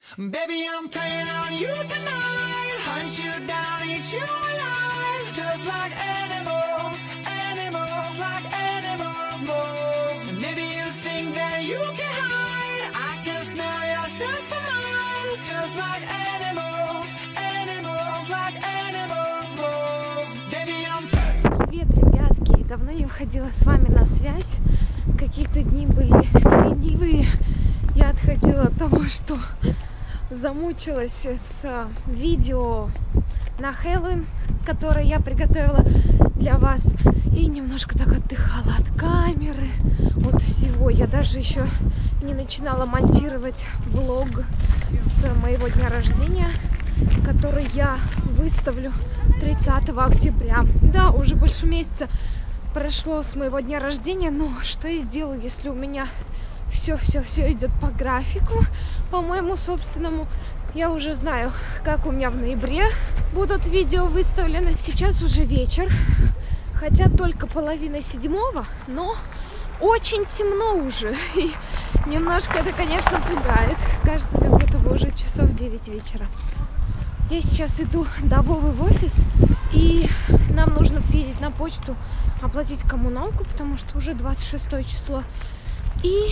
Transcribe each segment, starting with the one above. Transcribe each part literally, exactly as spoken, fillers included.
Baby, I'm playing on you tonight. Hunt you down, eat you alive. Just like animals, animals, like animals, moles. And maybe you think that you can hide. I can smell your scent for miles. Just like animals, animals, like animals, moles. Baby, I'm... Привет, ребятки! Давно не выходила с вами на связь. Какие-то дни были ленивые. Я отходила от того, что замучилась с видео на Хэллоуин, которое я приготовила для вас, и немножко так отдыхала от камеры, от всего. Я даже еще не начинала монтировать влог с моего дня рождения, который я выставлю тридцатого октября. Да, уже больше месяца прошло с моего дня рождения, но что я сделаю, если у меня все-все-все идет по графику, по моему собственному. Я уже знаю, как у меня в ноябре будут видео выставлены. Сейчас уже вечер, хотя только половина седьмого, но очень темно уже. И немножко это, конечно, пугает. Кажется, как будто бы уже часов девять вечера. Я сейчас иду до Вовы в офис, и нам нужно съездить на почту, оплатить коммуналку, потому что уже двадцать шестое число. И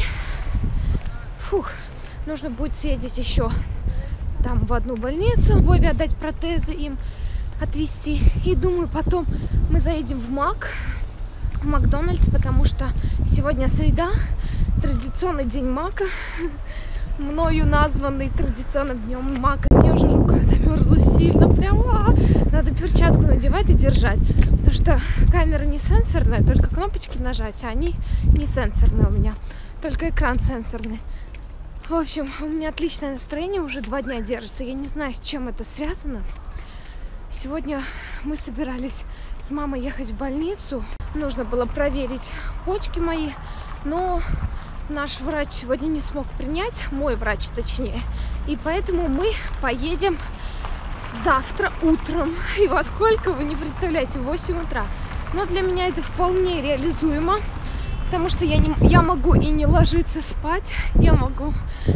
фух, нужно будет съездить еще там в одну больницу, Вове отдать протезы, им отвезти. И думаю, потом мы заедем в Мак, в Макдональдс, потому что сегодня среда, традиционный день Мака, мною названный традиционным днем Мака. Мне уже рука замерзла сильно, прямо надо перчатку надевать и держать, потому что камера не сенсорная, только кнопочки нажать, а они не сенсорные у меня, только экран сенсорный. В общем, у меня отличное настроение, уже два дня держится. Я не знаю, с чем это связано. Сегодня мы собирались с мамой ехать в больницу. Нужно было проверить почки мои, но наш врач сегодня не смог принять, мой врач точнее. И поэтому мы поедем завтра утром. И во сколько, вы не представляете, в восемь утра. Но для меня это вполне реализуемо. Потому что я, не, я могу и не ложиться спать, я могу э,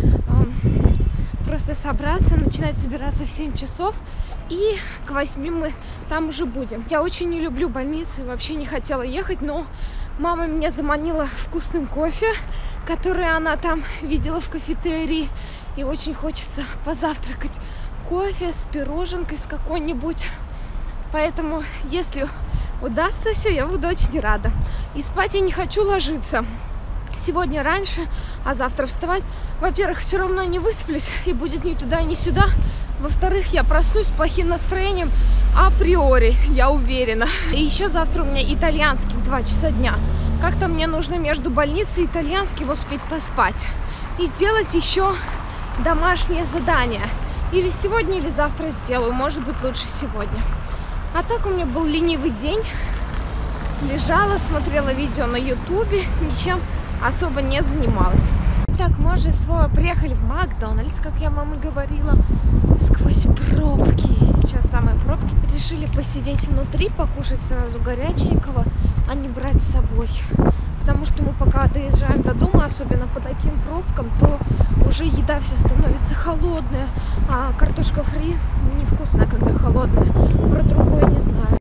просто собраться, начинать собираться в семь часов, и к восьми мы там уже будем. Я очень не люблю больницы, вообще не хотела ехать, но мама меня заманила вкусным кофе, который она там видела в кафетерии, и очень хочется позавтракать кофе с пироженкой, с какой-нибудь. Поэтому, если удастся все, я буду очень рада. И спать я не хочу ложиться сегодня раньше, а завтра вставать. Во-первых, все равно не высплюсь, и будет ни туда, ни сюда. Во-вторых, я проснусь с плохим настроением априори, я уверена. И еще завтра у меня итальянский в два часа дня. Как-то мне нужно между больницей и итальянским успеть поспать. И сделать еще домашнее задание. Или сегодня, или завтра сделаю. Может быть, лучше сегодня. А так у меня был ленивый день. Лежала, смотрела видео на ютубе, ничем особо не занималась. Так, мы уже снова приехали в Макдональдс, как я вам и говорила, сквозь пробки. Сейчас самые пробки. Решили посидеть внутри, покушать сразу горяченького, а не брать с собой. Потому что мы пока доезжаем до дома, особенно по таким пробкам, то уже еда вся становится холодная. А картошка фри невкусная, когда холодная. Про другое не знаю.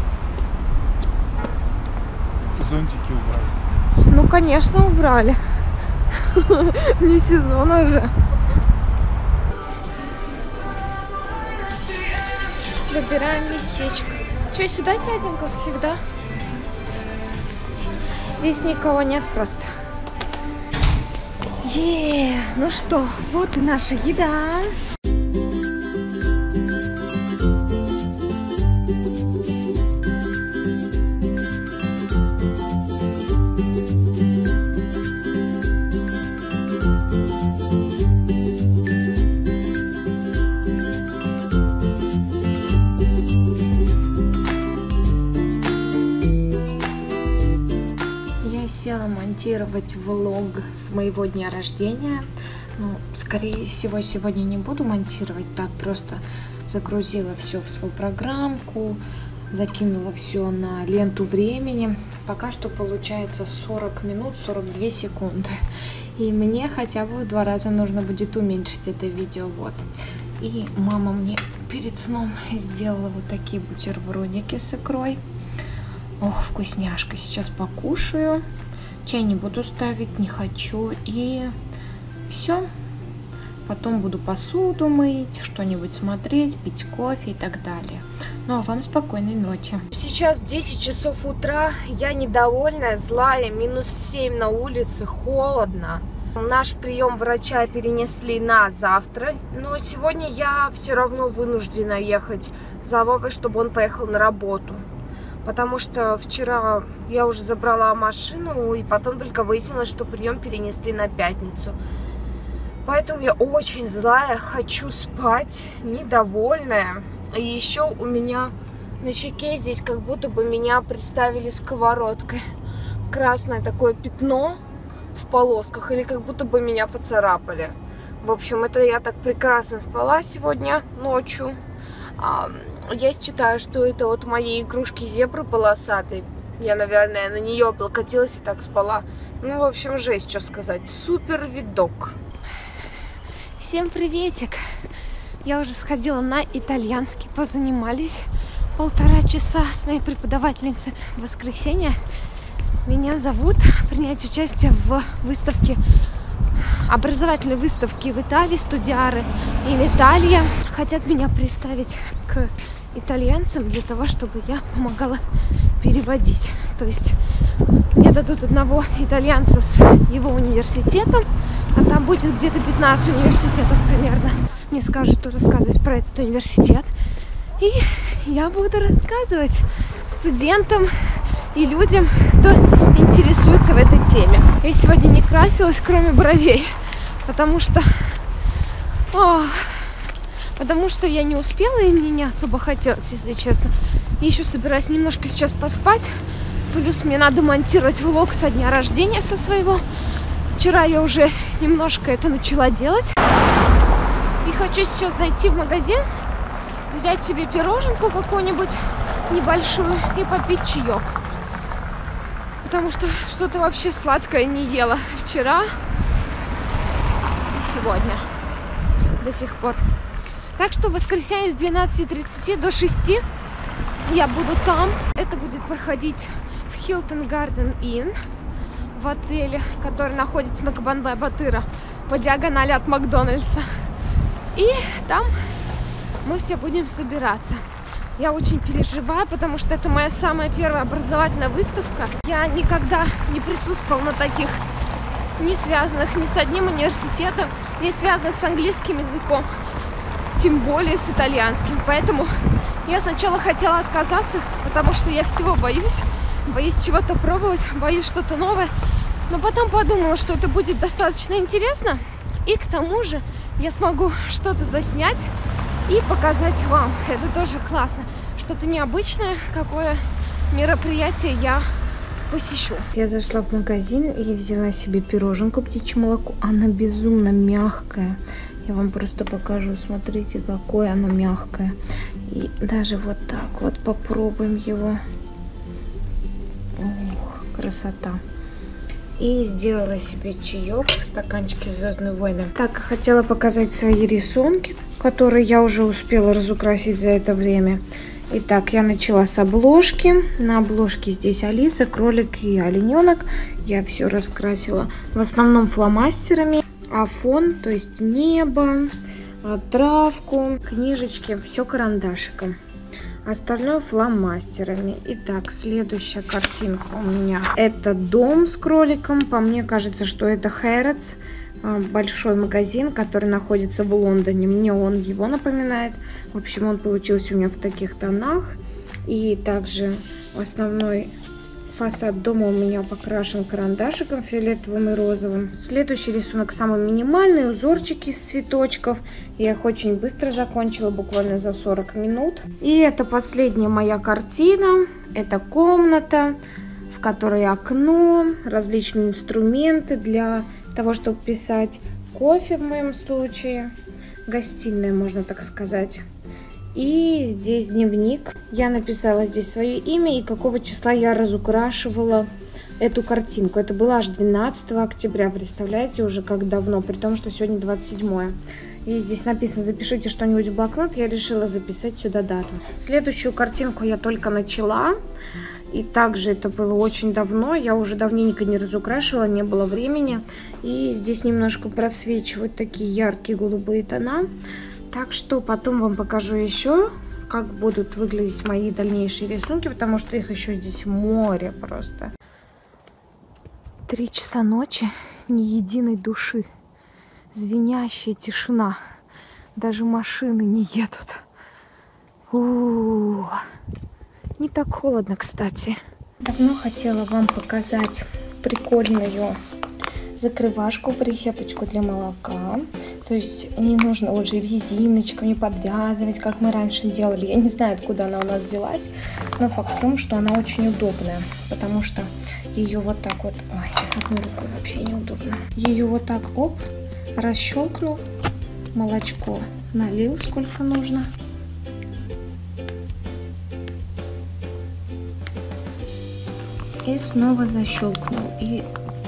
Зонтики убрали. Ну, конечно, убрали. Не сезон уже. Выбираем местечко. Че, сюда сядем, как всегда? Здесь никого нет просто. Е, ну что, вот и наша еда. Села монтировать влог с моего дня рождения. Ну, скорее всего, сегодня не буду монтировать, так просто загрузила все в свою программку, закинула все на ленту времени. Пока что получается сорок минут сорок две секунды. И мне хотя бы в два раза нужно будет уменьшить это видео. Вот. И мама мне перед сном сделала вот такие бутербродики с икрой. Ох, вкусняшка. Сейчас покушаю. Чай не буду ставить, не хочу. И все. Потом буду посуду мыть, что-нибудь смотреть, пить кофе и так далее. Ну а вам спокойной ночи. Сейчас десять часов утра. Я недовольная, злая. минус семь на улице, холодно. Наш прием врача перенесли на завтра. Но сегодня я все равно вынуждена ехать за Вовой, чтобы он поехал на работу. Потому что вчера я уже забрала машину, и потом только выяснилось, что прием перенесли на пятницу. Поэтому я очень злая, хочу спать, недовольная. И еще у меня на щеке здесь как будто бы меня представили сковородкой. Красное такое пятно в полосках, или как будто бы меня поцарапали. В общем, это я так прекрасно спала сегодня ночью. Я считаю, что это от моей игрушки зебры полосатой. Я, наверное, на нее облокотилась и так спала. Ну, в общем, жесть, что сказать. Супер видок. Всем приветик! Я уже сходила на итальянский, позанимались полтора часа с моей преподавательницей в воскресенье. Меня зовут принять участие в выставке, образовательной выставке в Италии, Студиары in Italia. Хотят меня представить к итальянцам для того, чтобы я помогала переводить. То есть мне дадут одного итальянца с его университетом, а там будет где-то пятнадцать университетов примерно. Мне скажут, что рассказывать про этот университет. И я буду рассказывать студентам и людям, кто интересуется в этой теме. Я сегодня не красилась, кроме бровей, потому что... О, потому что я не успела, и мне не особо хотелось, если честно. И еще собираюсь немножко сейчас поспать. Плюс мне надо монтировать влог со дня рождения со своего. Вчера я уже немножко это начала делать. И хочу сейчас зайти в магазин, взять себе пироженку какую-нибудь небольшую и попить чаек. Потому что что-то вообще сладкое не ела вчера и сегодня до сих пор. Так что в воскресенье с двенадцати тридцати до шести я буду там. Это будет проходить в Hilton Garden Inn, в отеле, который находится на Кабанбай-Батыра по диагонали от Макдональдса. И там мы все будем собираться. Я очень переживаю, потому что это моя самая первая образовательная выставка. Я никогда не присутствовала на таких, не связанных ни с одним университетом, не связанных с английским языком, тем более с итальянским. Поэтому я сначала хотела отказаться, потому что я всего боюсь. Боюсь чего-то пробовать, боюсь что-то новое. Но потом подумала, что это будет достаточно интересно. И к тому же я смогу что-то заснять и показать вам. Это тоже классно. Что-то необычное, какое мероприятие я посещу. Я зашла в магазин и взяла себе пироженку птичье молоко. Она безумно мягкая. Я вам просто покажу. Смотрите, какое оно мягкое. И даже вот так вот попробуем его. Ух, красота. И сделала себе чаек в стаканчике «Звездные войны». Так, хотела показать свои рисунки, которые я уже успела разукрасить за это время. Итак, я начала с обложки. На обложке здесь Алиса, кролик и олененок. Я все раскрасила в основном фломастерами. А фон, то есть небо, травку, книжечки, все карандашиком. Остальное фломастерами. Итак, следующая картинка у меня. Это дом с кроликом. По мне кажется, что это Harrods. Большой магазин, который находится в Лондоне. Мне он его напоминает. В общем, он получился у меня в таких тонах. И также основной фасад дома у меня покрашен карандашиком фиолетовым и розовым. Следующий рисунок самый минимальный. Узорчики из цветочков. Я их очень быстро закончила, буквально за сорок минут. И это последняя моя картина. Это комната, в которой окно, различные инструменты для того, чтобы писать. Кофе в моем случае. Гостиная, можно так сказать. И здесь дневник. Я написала здесь свое имя и какого числа я разукрашивала эту картинку. Это было аж двенадцатого октября, представляете, уже как давно, при том, что сегодня двадцать седьмое. И здесь написано: запишите что-нибудь в блокнот. Я решила записать сюда дату. Следующую картинку я только начала. И также это было очень давно. Я уже давненько не разукрашивала, не было времени. И здесь немножко просвечивают такие яркие голубые тона. Так что потом вам покажу еще, как будут выглядеть мои дальнейшие рисунки, потому что их еще здесь море просто. Три часа ночи, ни единой души. Звенящая тишина. Даже машины не едут. У-у-у. Не так холодно, кстати. Давно хотела вам показать прикольную закрывашку, прищепочку для молока. То есть не нужно уже резиночками подвязывать, как мы раньше делали. Я не знаю, откуда она у нас взялась, но факт в том, что она очень удобная, потому что ее вот так вот... Ой, одной рукой вообще неудобно. Ее вот так, оп, расщелкнул, молочко налил сколько нужно. И снова защелкнул. И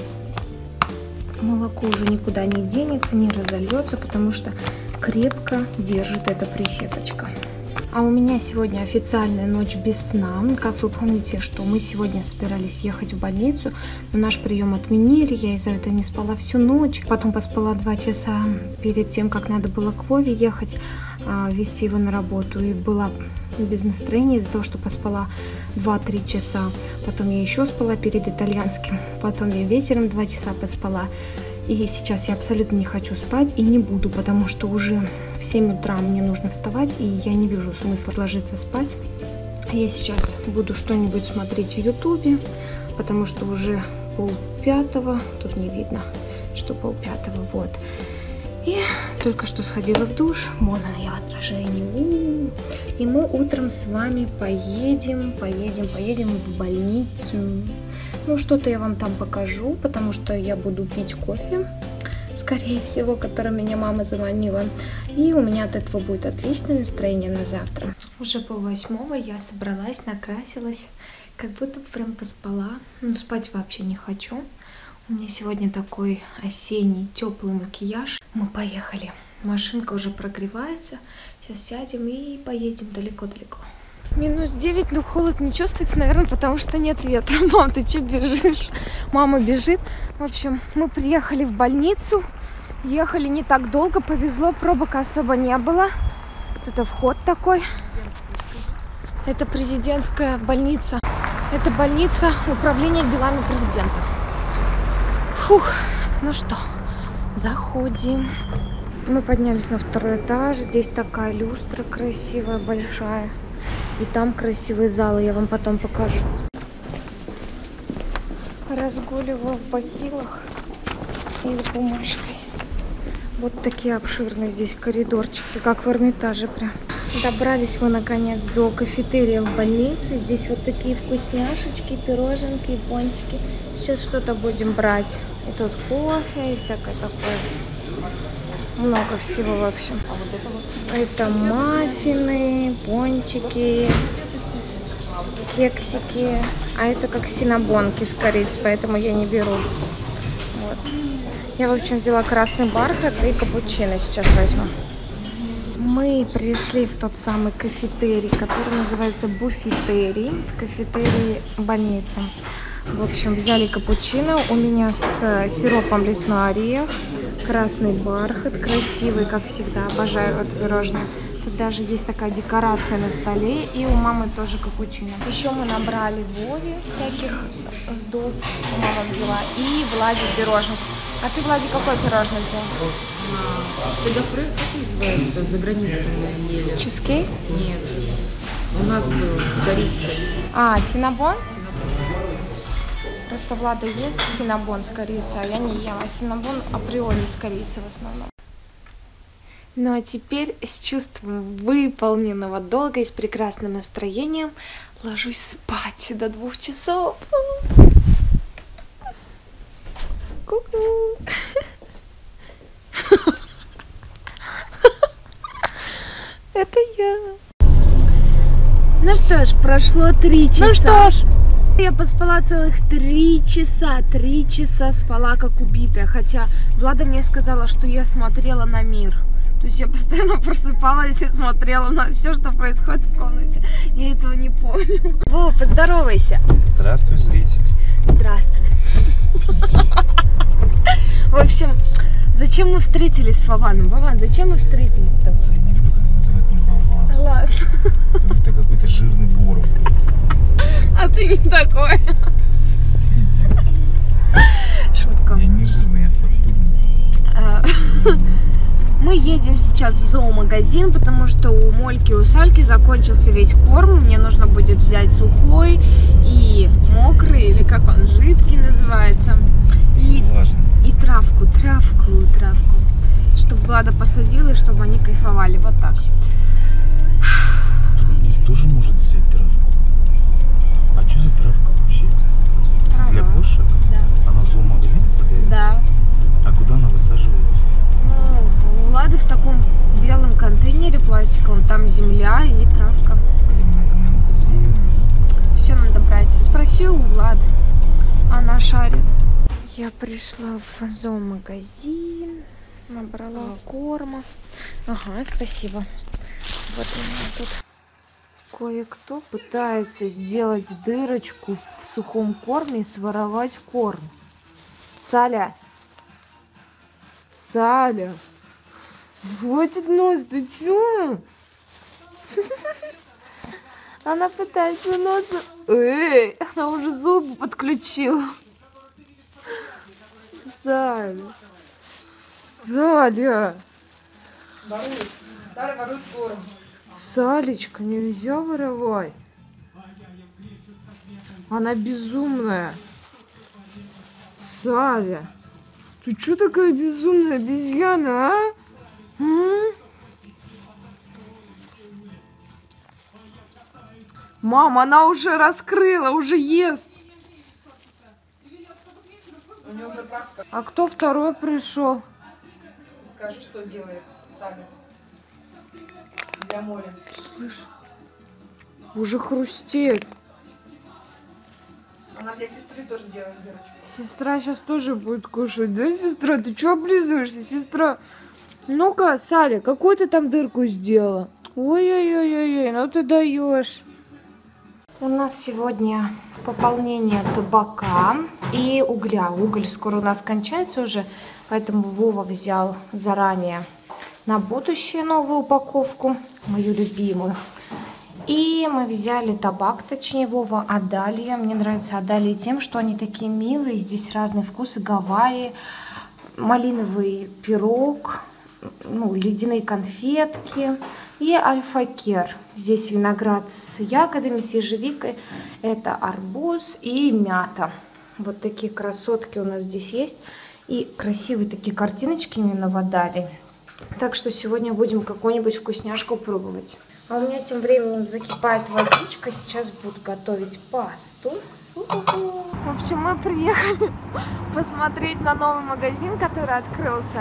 молоко уже никуда не денется, не разольется, потому что крепко держит эта прищепочка. А у меня сегодня официальная ночь без сна. Как вы помните, что мы сегодня собирались ехать в больницу, но наш прием отменили, я из-за этого не спала всю ночь. Потом поспала два часа перед тем, как надо было к Вове ехать, везти его на работу. И была без настроения из-за того, что поспала два-три часа. Потом я еще спала перед итальянским. Потом я вечером два часа поспала. И сейчас я абсолютно не хочу спать и не буду, потому что уже в семь утра мне нужно вставать, и я не вижу смысла ложиться спать. Я сейчас буду что-нибудь смотреть в ютубе, потому что уже полпятого, тут не видно, что полпятого, вот. И только что сходила в душ, вон она, я в отражении. И мы утром с вами поедем, поедем, поедем в больницу. Ну, что-то я вам там покажу, потому что я буду пить кофе, скорее всего, которым меня мама заманила. И у меня от этого будет отличное настроение на завтра. Уже полвосьмого я собралась, накрасилась, как будто прям поспала. Но спать вообще не хочу. У меня сегодня такой осенний теплый макияж. Мы поехали. Машинка уже прогревается. Сейчас сядем и поедем далеко-далеко. Минус девять, но холод не чувствуется, наверное, потому что нет ветра. Мам, ты что бежишь? Мама бежит. В общем, мы приехали в больницу. Ехали не так долго, повезло, пробок особо не было. Вот это вход такой. Это президентская больница. Это больница управления делами президента. Фух, ну что, заходим. Мы поднялись на второй этаж. Здесь такая люстра красивая, большая. И там красивые залы, я вам потом покажу. Разгуливаю в бахилах и с бумажкой. Вот такие обширные здесь коридорчики, как в Эрмитаже прям. Добрались мы наконец до кафетерия в больнице. Здесь вот такие вкусняшечки, пироженки и пончики. Сейчас что-то будем брать. И тут кофе, и всякое такое. Много всего, в общем. А вот это вот? Это маффины, пончики, кексики. А это как синнабонки с корицей, поэтому я не беру. Вот. Я, в общем, взяла красный бархат и капучино сейчас возьму. Мы пришли в тот самый кафетерий, который называется буфетерий. Кафетерий больницы. В общем, взяли капучино. У меня с сиропом лесной орех. Красный бархат, красивый, как всегда. Обожаю это пирожное. Тут даже есть такая декорация на столе. И у мамы тоже капучино. Еще мы набрали Вове всяких сдоб. Мама взяла. И Владик пирожных. А ты, Владик, какой пирожный взял? Федофры, как называется, за границей мы ели. Чизкейк? Нет. У нас был с корицей. А, синнабон? Просто Влада ест синнабон с корицей, а я не ела. Синнабон априори с корицей в основном. Ну а теперь с чувством выполненного долга и с прекрасным настроением ложусь спать до двух часов. Ку-ку. Это я. Ну что ж, прошло три часа. Ну что ж. Я поспала целых три часа. Три часа спала как убитая. Хотя Влада мне сказала, что я смотрела на мир. То есть я постоянно просыпалась и смотрела на все, что происходит в комнате. Я этого не помню. Вова, поздоровайся. Здравствуй, зритель. Здравствуй. В общем, зачем мы встретились с Вованом? Вован, зачем мы встретились-то? Я не люблю, когда называют меня Вован. Ладно. Как будто какой-то жирный боров. А ты не такой. Шутка. Я не жирный, я фактурный. Мы едем сейчас в зоомагазин, потому что у Мольки и у Сальки закончился весь корм. Мне нужно будет взять сухой и мокрый, или как он, жидкий называется. И, и травку, травку, травку. Чтобы Влада посадила, и чтобы они кайфовали. Вот так. Мне тоже может взять травку. А что за травка вообще? Трава. Для кошек? Да. Она в зоомагазин продается? Да. А куда она высаживается? Ну, у Влады в таком белом контейнере пластиковом, там земля и травка. Блин, это мне надо землю. Все надо брать. Спроси у Влады. Она шарит. Я пришла в зоомагазин, набрала корма. Ага, спасибо. Вот у меня тут. Кое-кто пытается сделать дырочку в сухом корме и своровать корм. Саля. Саля. Хватит нос, ты чё? Она пытается носом... Эй, она уже зубы подключила. Саля. Саля. Ворует. Саля ворует корм. Салечка, нельзя воровать. Она безумная. Саля. Ты что такая безумная обезьяна, а? М? Мам, она уже раскрыла, уже ест. А кто второй пришел? Скажи, что делает Саля для моря. Слышь, уже хрустеет. Она для сестры тоже делает дырочку. Сестра сейчас тоже будет кушать. Да, сестра? Ты что облизываешься, сестра? Ну-ка, Саля, какую ты там дырку сделала? Ой-ой-ой-ой, ну ты даешь. У нас сегодня пополнение табака и угля. Уголь скоро у нас кончается уже, поэтому Вова взял заранее на будущее новую упаковку, мою любимую. И мы взяли табак, точнее Вова, Адалия. Мне нравится Адалия тем, что они такие милые. Здесь разные вкусы. Гавайи, малиновый пирог, ну, ледяные конфетки и альфа-кер. Здесь виноград с ягодами, с ежевикой. Это арбуз и мята. Вот такие красотки у нас здесь есть. И красивые такие картиночки именно в Адалии. Так что сегодня будем какую-нибудь вкусняшку пробовать. А у меня тем временем закипает водичка. Сейчас буду готовить пасту. В общем, мы приехали посмотреть на новый магазин, который открылся.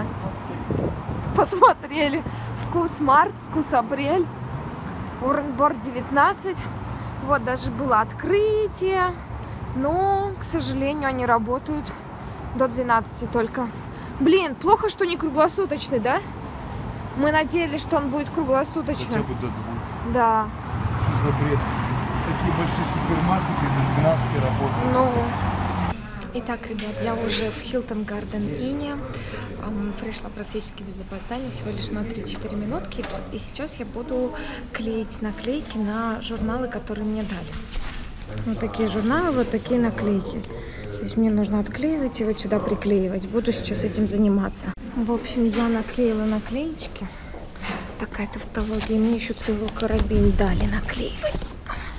Посмотрели вкус март, вкус апрель. Уорренборд девятнадцать. Вот даже было открытие. Но, к сожалению, они работают до двенадцати только. Блин, плохо, что не круглосуточный, да? Мы надеялись, что он будет круглосуточным. Хотя бы до двух. Да. Что за бред? Такие большие супермаркеты до двенадцати работают. Ну. Итак, ребят, я уже в Hilton Garden Inn. Пришла практически без опоздания, всего лишь на три-четыре минутки. И сейчас я буду клеить наклейки на журналы, которые мне дали. Вот такие журналы, вот такие наклейки. То есть мне нужно отклеивать и вот сюда приклеивать. Буду сейчас этим заниматься. В общем, я наклеила наклеечки. Такая тавтология. Мне еще целую карабин дали наклеивать.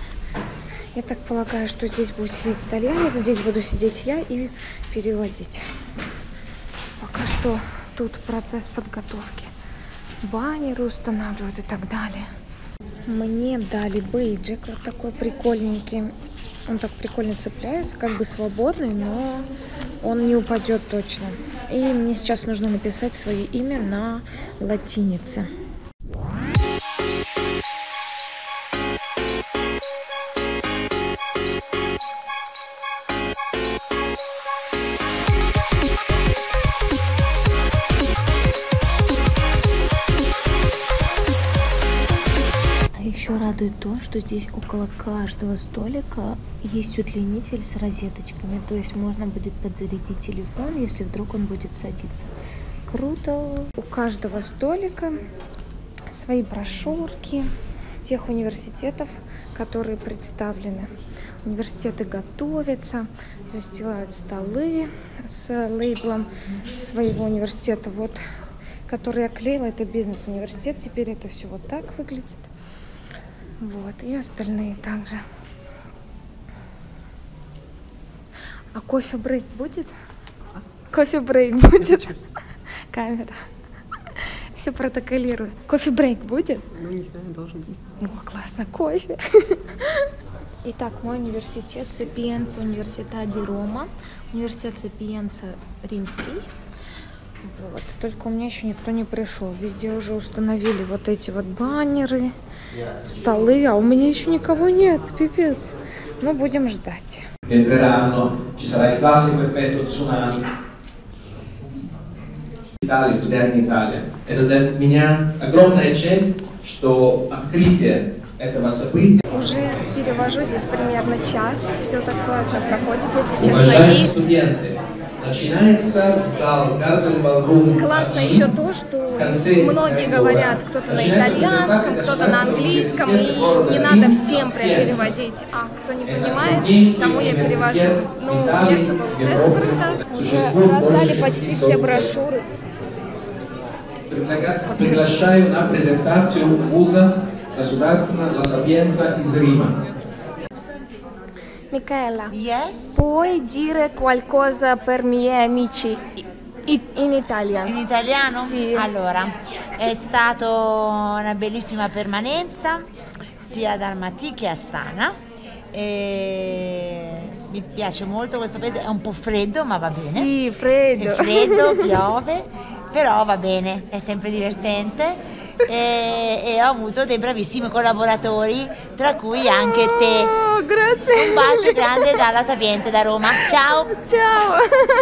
Я так полагаю, что здесь будет сидеть итальянец, здесь буду сидеть я и переводить. Пока что тут процесс подготовки. Баннеры устанавливают и так далее. Мне дали бейджик вот такой прикольненький. Он так прикольно цепляется, как бы свободный, но он не упадет точно. И мне сейчас нужно написать свое имя на латинице. Еще радует то, что здесь около каждого столика есть удлинитель с розеточками. То есть можно будет подзарядить телефон, если вдруг он будет садиться. Круто. У каждого столика свои брошюрки тех университетов, которые представлены. Университеты готовятся, застилают столы с лейблом своего университета. Вот, который я клеила, это бизнес-университет. Теперь это все вот так выглядит. Вот, и остальные также. А кофе-брейк будет? Кофе-брейк будет? Камера. Все протоколирую. Кофе-брейк будет? Ну, не знаю, должен быть. О, классно, кофе. Итак, мой университет Сапиенца Университета ди Рома. Университет Сапиенца римский. Вот. Только у меня еще никто не пришел. Везде уже установили вот эти вот баннеры, столы, а у меня еще никого нет. Пипец. Мы будем ждать. Ci sarà il classico effetto tsunami. Италии, студенты Италии. Это для меня огромная честь, что открытие этого события. Уже перевожу здесь примерно час. Все так классно проходит, если честно. Уважаемые студенты, начинается зал Garden Ballroom. Классно еще то, что многие говорят, кто-то на итальянском, кто-то на английском, и не надо всем прям переводить. А кто не понимает, тому я перевожу. Ну, у меня все получается круто. Уже раздали почти все брошюры. Приглашаю на презентацию вуза государственного La Sapienza из Рима. Michaela, Yes? puoi dire qualcosa per i miei amici in italiano? In italiano? Sì. Allora, è stata una bellissima permanenza sia ad Almaty che a Astana. E mi piace molto questo paese, è un po' freddo ma va bene. Sì, freddo. È freddo, piove, però va bene, è sempre divertente. E, e ho avuto dei bravissimi collaboratori, tra cui anche te. Oh, grazie. Un bacio grande dalla Sapienza da Roma. Ciao. Ciao.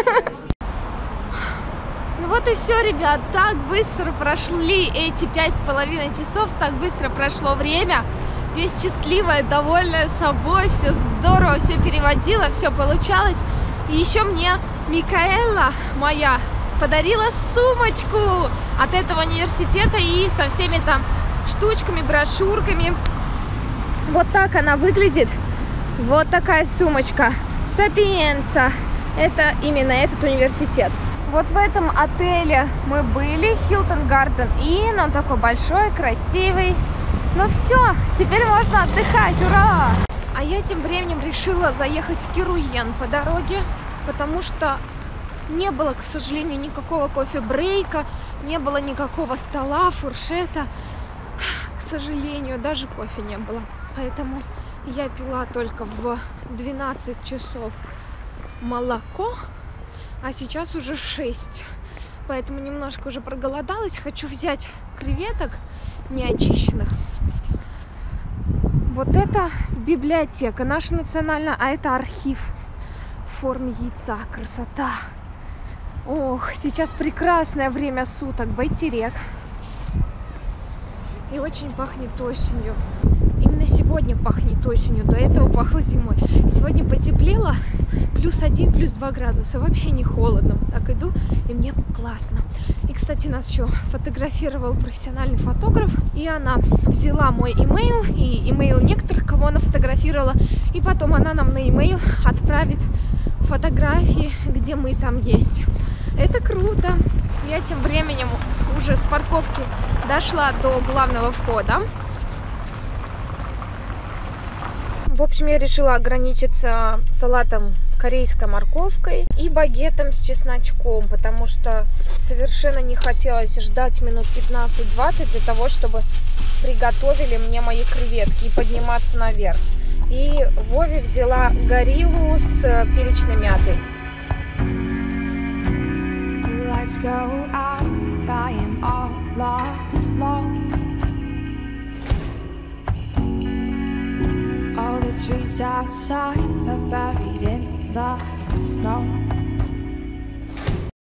Ну вот и все, ребят, так быстро прошли эти пять с половиной часов, так быстро прошло время. Я счастливая, довольная собой, все здорово, все переводила, все получалось. И еще мне Микаэла, моя, подарила сумочку от этого университета и со всеми там штучками, брошюрками. Вот так она выглядит. Вот такая сумочка. Сапиенца. Это именно этот университет. Вот в этом отеле мы были, Hilton Garden Inn. Он такой большой, красивый. Ну все, теперь можно отдыхать, ура! А я тем временем решила заехать в Керуен по дороге, потому что не было, к сожалению, никакого кофе-брейка, не было никакого стола, фуршета. К сожалению, даже кофе не было. Поэтому я пила только в двенадцать часов молоко, а сейчас уже шесть. Поэтому немножко уже проголодалась. Хочу взять креветок неочищенных. Вот это библиотека наша национальная, а это архив в форме яйца. Красота! Ох, сейчас прекрасное время суток, байтерек. И очень пахнет осенью. Именно сегодня пахнет осенью, до этого пахло зимой. Сегодня потеплело, плюс один, плюс два градуса. Вообще не холодно. Так иду, и мне классно. И, кстати, нас еще фотографировал профессиональный фотограф. И она взяла мой имейл и имейл некоторых, кого она фотографировала. И потом она нам на имейл отправит фотографии, где мы там есть. Это круто. Я тем временем уже с парковки дошла до главного входа. В общем, я решила ограничиться салатом корейской морковкой и багетом с чесночком, потому что совершенно не хотелось ждать минут пятнадцать-двадцать для того, чтобы приготовили мне мои креветки и подниматься наверх. И Вове взяла гориллу с перечной мятой. All the trees outside are buried in the snow.